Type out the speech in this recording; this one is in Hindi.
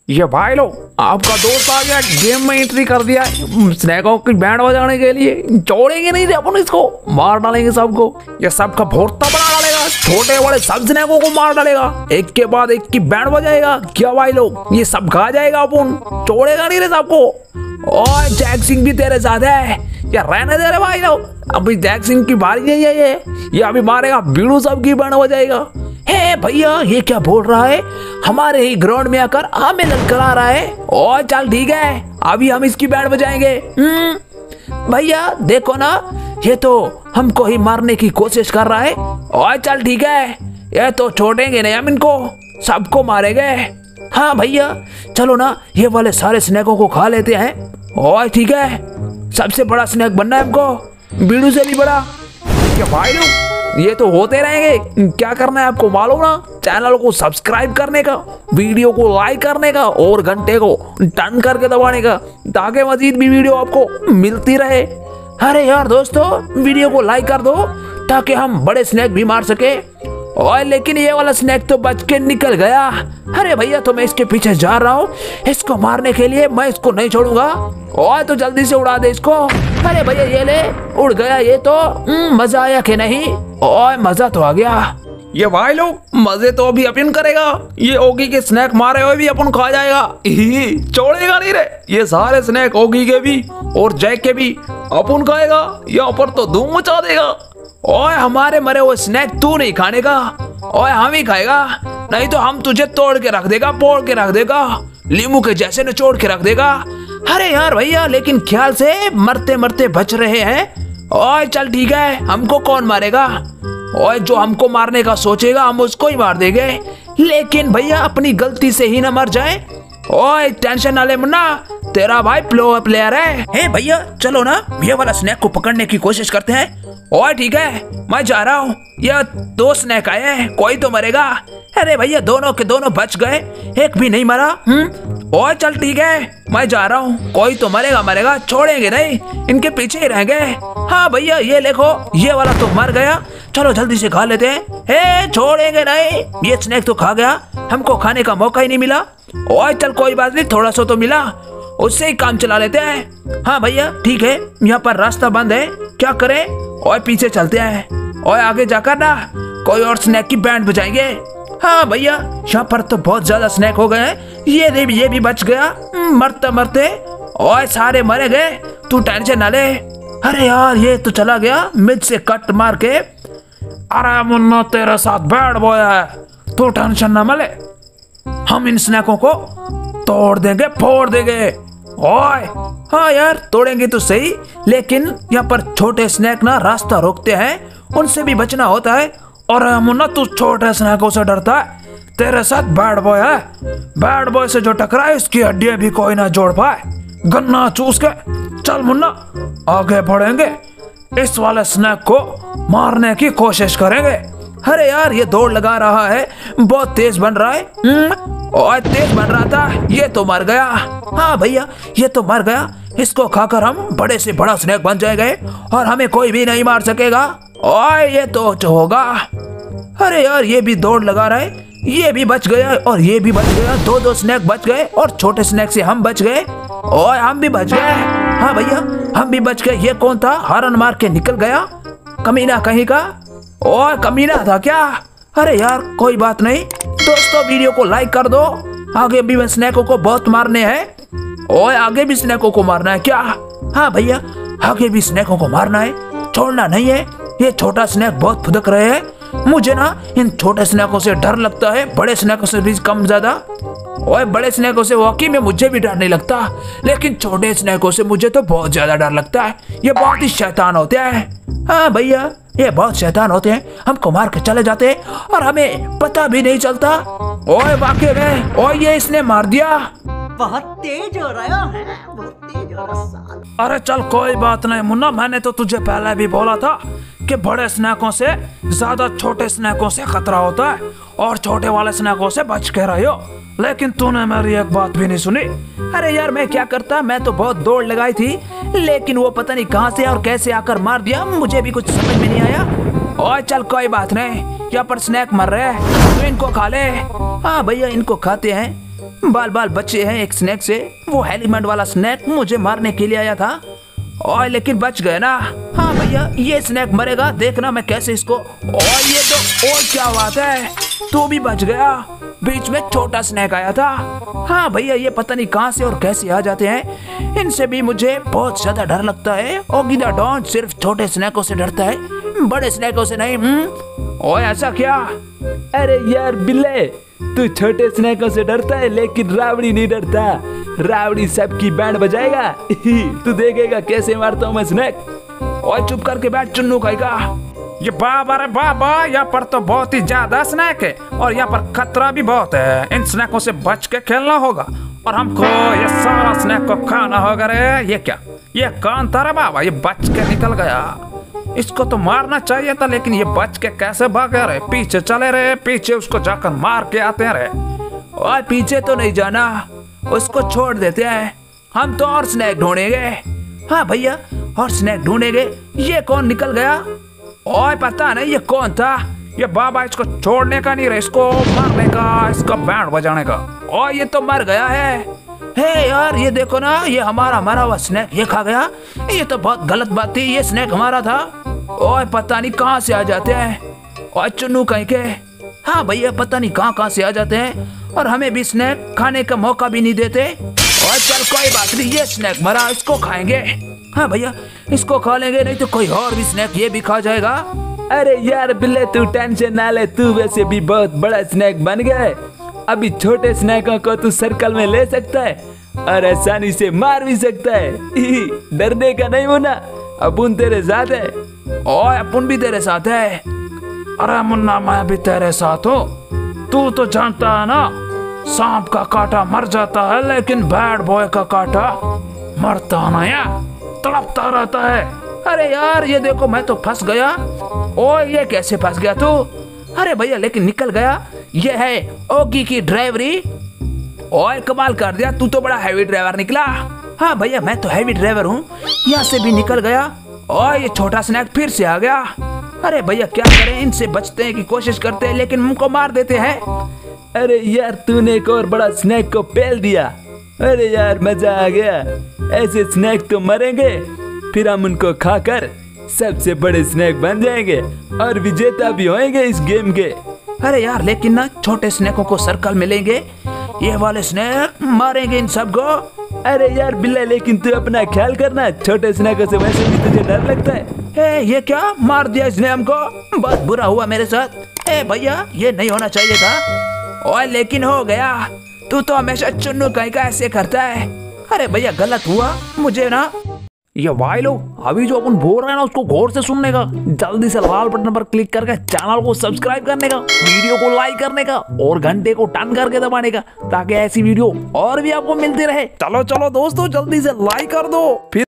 ये भाई लो, आपका दोस्त आ गया, गेम में एंट्री कर दिया स्नैकों की बैंड बजाने के लिए। छोड़ेंगे नहीं थे अपन इसको, मार डालेंगे सबको। ये सबका भोरता बना डालेगा, छोटे बड़े सब स्नैकों को मार डालेगा, एक के बाद एक की बैंड बजाएगा। क्या भाई लोग, ये सब खा जाएगा अपन, छोड़ेगा नहीं रे सबको। और जैक सिंह भी तेरे साथ है, या रहने दे रहे भाई लोग। अभी जैक सिंह की बारी नहीं है, ये अभी मारेगा, बीड़ू सबकी बैंड बजाएगा। हे भैया, ये क्या बोल रहा है, हमारे ही ग्राउंड में आकर हमें ललकारा रहा है। और चल ठीक है, अभी हम इसकी बैंड बजाएंगे। भैया देखो ना, ये तो हमको ही मारने की कोशिश कर रहा है। और चल ठीक है, ये तो छोड़ेंगे नहीं हम इनको, सबको मारेंगे। हाँ भैया चलो ना, ये वाले सारे स्नैकों को खा लेते हैं। और ठीक है, सबसे बड़ा स्नैक बनना है हमको, बीड़ू से भी बड़ा। क्या भाई लोग, ये तो होते रहेंगे। क्या करना है आपको मालूम ना, चैनल को सब्सक्राइब करने का, वीडियो को लाइक करने का और घंटे को टन करके दबाने का, ताकि मजीद भी वीडियो आपको मिलती रहे। अरे यार दोस्तों, वीडियो को लाइक कर दो ताकि हम बड़े स्नैक भी मार सके। और लेकिन ये वाला स्नैक तो बच के निकल गया। अरे भैया, तो मैं इसके पीछे जा रहा हूँ इसको मारने के लिए, मैं इसको नहीं छोड़ूंगा। और तो जल्दी से उड़ा दे इसको। अरे भैया ये ले, उड़ गया ये तो। मजा आया कि नहीं? और मजा तो आ गया। ये भाई लोग, मजे तो अभी अपन करेगा। ये ओगी के स्नैक मारे हुए भी अपन खा जाएगा, छोड़ेगा नहीं रे। ये सारे स्नैक ओगी के भी और जैक के भी अपन खाएगा, यहाँ पर तो धूम मचा देगा। ओए हमारे मरे हुए स्नैक तू नहीं खाने का, ओए हम ही खाएगा। नहीं तो हम तुझे तोड़ के रख देगा, पोड़ के रख देगा, लीमू के जैसे निचोड़ के रख देगा। अरे यार भैया, लेकिन ख्याल से मरते मरते बच रहे हैं। ओए चल ठीक है, हमको कौन मारेगा? ओए जो हमको मारने का सोचेगा हम उसको ही मार देंगे, लेकिन भैया अपनी गलती से ही ना मर जाए। ओए टेंशन ना ले मुन्ना, तेरा भाई प्रो प्लेयर है। हे भैया चलो ना, ये वाला स्नैक को पकड़ने की कोशिश करते हैं। और ठीक है, मैं जा रहा हूँ। ये 2 स्नैक आए हैं, कोई तो मरेगा। अरे भैया दोनों के दोनों बच गए, एक भी नहीं मरा। और चल ठीक है, मैं जा रहा हूँ, कोई तो मरेगा, छोड़ेंगे नहीं, इनके पीछे ही रहेंगे। हाँ भैया ये देखो, ये वाला तो मर गया, चलो जल्दी से खा लेते हैं। हे छोड़ेंगे नहीं, ये स्नैक तो खा गया, हमको खाने का मौका ही नहीं मिला। और चल कोई बात नहीं, थोड़ा सा तो मिला, उससे ही काम चला लेते हैं। हाँ भैया ठीक है, यहाँ पर रास्ता बंद है, क्या करें? और पीछे चलते हैं, और आगे जाकर ना कोई और स्नैक की बैंड बजाएंगे। हाँ भैया, यहाँ पर तो बहुत ज्यादा स्नैक हो गए हैं, ये भी बच गया मरते मरते, और सारे मरे गए, तू टेंशन ना ले। अरे यार ये तो चला गया मिड से कट मार के। अरे मुन्ना तेरे साथ बैड बॉय है, तू टेंशन ना मले, हम इन स्नैकों को तोड़ देंगे, फोड़ देंगे। ओए हाँ यार, तोड़ेंगे तो सही, लेकिन यहाँ पर छोटे स्नैक ना रास्ता रोकते हैं, उनसे भी बचना होता है। और मुन्ना तू छोटे स्नैकों से डरता है, तेरे साथ बैड बॉय है, बैड बॉय से जो टकराए उसकी हड्डियां भी कोई ना जोड़ पाए, गन्ना चूस के। चल मुन्ना आगे बढ़ेंगे, इस वाले स्नैक को मारने की कोशिश करेंगे। अरे यार ये दौड़ लगा रहा है, बहुत तेज बन रहा है। और तेज बन रहा था, ये तो मर गया। हाँ भैया ये तो मर गया, इसको खाकर हम बड़े से बड़ा स्नैक बन जाएंगे और हमें कोई भी नहीं मार सकेगा। और ये तो होगा। अरे यार ये भी दौड़ लगा रहा है, ये भी बच गया और ये भी बच गया, 2 स्नैक बच गए, और छोटे स्नैक से हम बच गए, और हम भी बच गए। हाँ भैया हम भी बच गए। ये कौन था, हॉर्न मार के निकल गया, कमीना कहीं का। और कमीना था क्या? अरे यार कोई बात नहीं दोस्तों, वीडियो को लाइक कर दो, आगे भी स्नैकों को बहुत मारने हैं। और आगे भी स्नैकों को मारना है क्या? हाँ भैया आगे भी स्नैकों को मारना है, छोड़ना नहीं है। ये छोटा स्नैक बहुत फुदक रहे हैं, मुझे ना इन छोटे स्नैकों से डर लगता है, बड़े स्नैकों से भी कम ज्यादा। और बड़े स्नैकों से वाकई में मुझे भी डर नहीं लगता, लेकिन छोटे स्नैकों से मुझे तो बहुत ज्यादा डर लगता है, ये बहुत ही शैतान होते हैं। हाँ भैया ये बहुत शैतान होते हैं, हमको मार के चले जाते हैं और हमें पता भी नहीं चलता। ओए वाकई में, और ये इसने मार दिया, बहुत तेज हो रहा है, बहुत तेज हो रहा है। अरे चल कोई बात नहीं मुन्ना, मैंने तो तुझे पहले भी बोला था कि बड़े स्नैकों से ज्यादा छोटे स्नैकों से खतरा होता है, और छोटे वाले स्नैकों से बच के रहियो, लेकिन तूने मेरी एक बात भी नहीं सुनी। अरे यार मैं क्या करता, मैं तो बहुत दौड़ लगाई थी, लेकिन वो पता नहीं कहां से और कैसे आकर मार दिया, मुझे भी कुछ समझ में नहीं आया। और चल कोई बात नहीं, यहाँ पर स्नैक मर रहे हैं तो इनको खा ले। हाँ भैया इनको खाते हैं। बाल बाल बचे हैं एक स्नैक से। वो हेलीमेंट वाला स्नैक मुझे मारने के लिए आया था और लेकिन बच गए ना। हाँ भैया ये स्नैक मरेगा, देखना मैं कैसे इसको। और ये तो और क्या बात है, तू भी बच गया। बीच में छोटा स्नैक आया था। हाँ भैया ये पता नहीं कहाँ से और कैसे आ जाते हैं, इनसे भी मुझे बहुत ज्यादा डर लगता है। ओगी द डॉन सिर्फ छोटे स्नैकों से डरता है, बड़े स्नैकों से नहीं। ओए ऐसा क्या? अरे यार बिल्ले, तू छोटे स्नैकों से डरता है लेकिन रावड़ी नहीं डरता। रावड़ी सबकी बैंड बजाएगा। तू देखेगा कैसे मारता हूँ मैं स्नैक। ओए चुप करके बैठ चुन्नू कहेगा। ये बाबा रे बाबा, यहाँ पर तो बहुत ही ज्यादा स्नैक है और यहाँ पर खतरा भी बहुत है। इन स्नैकों से बच के खेलना होगा और हमको ये सारा स्नैक को खाना होगा रे। ये क्या, ये कौन था रे बाबा? ये बच के निकल गया। इसको तो मारना चाहिए था लेकिन ये बच के कैसे भागा रे? पीछे चले रे, पीछे उसको जाकर मार के आते हैं रे। और पीछे तो नहीं जाना, उसको छोड़ देते हैं। हम तो और स्नैक ढूंढेंगे। हाँ भैया और स्नैक ढूंढेंगे। ये कौन निकल गया? ओए पता नहीं ये कौन था। ये बाबा इसको छोड़ने का नहीं रहे, इसको मारने का, इसका बैंड बजाने का। और ये तो मर गया है। हे यार ये देखो ना, ये हमारा मरा हुआ स्नैक ये खा गया। ये तो बहुत गलत बात थी, ये स्नैक हमारा था। ओए पता नहीं कहाँ से आ जाते हैं। और चुन्नू कहीं के। हाँ भैया पता नहीं कहाँ कहाँ से आ जाते हैं और हमें भी स्नैक खाने का मौका भी नहीं देते। और चल कोई बात नहीं, ये स्नैक मरा, इसको खाएंगे। हाँ भैया इसको खा लेंगे, नहीं तो कोई और भी स्नैक ये भी खा जाएगा। अरे यार बिल्ले तू टेंशन ना ले, तू वैसे भी बहुत बड़ा स्नैक बन गया है। अभी छोटे स्नैकों को तू सर्कल में ले सकता है और आसानी से मार भी सकता है। डरने का नहीं होना, अपुन तेरे साथ है। ओए अपुन भी तेरे साथ है। अरे मुन्ना मैं भी तेरे साथ हूँ। तू तो जानता है ना, सांप का काटा मर जाता है लेकिन बैड बॉय का काटा मरता नहीं, तड़पता रहता है। अरे यार ये देखो मैं तो फंस गया। ओए ये कैसे फंस गया तू? अरे भैया लेकिन निकल गया। ये है ओगी की ड्राइवरी। ओए कमाल कर दिया, तू तो बड़ा हैवी ड्राइवर निकला। हाँ भैया मैं तो हैवी ड्राइवर हूँ, यहाँ से भी निकल गया। और ये छोटा स्नैक फिर से आ गया। अरे भैया क्या करें, इनसे बचने की कोशिश करते हैं लेकिन हमको मार देते हैं। अरे यार तूने एक और बड़ा स्नैक को पेल दिया। अरे यार मजा आ गया। ऐसे स्नैक तो मरेंगे, फिर हम उनको खाकर सबसे बड़े स्नैक बन जाएंगे और विजेता भी होंगे इस गेम के। अरे यार लेकिन ना छोटे स्नैकों को सर्कल मिलेंगे, ये वाले स्नैक मारेंगे इन सबको। अरे यार बिल्ला लेकिन तू अपना ख्याल करना, छोटे स्नैकों से वैसे भी तुझे डर लगता है। ये क्या मार दिया इसने हमको, बहुत बुरा हुआ मेरे साथ। भैया ये नहीं होना चाहिए था। और लेकिन हो गया, तू तो हमेशा चुन्नू कहीं का ऐसे करता है। अरे भैया गलत हुआ मुझे ना। ये भाई लोग अभी जो अपन बोल रहे हैं ना उसको गौर से सुनने का, जल्दी से लाल बटन पर क्लिक करके चैनल को सब्सक्राइब करने का, वीडियो को लाइक करने का और घंटे को टन करके दबाने का, ताकि ऐसी वीडियो और भी आपको मिलती रहे। चलो चलो दोस्तों जल्दी से लाइक कर दो। फिर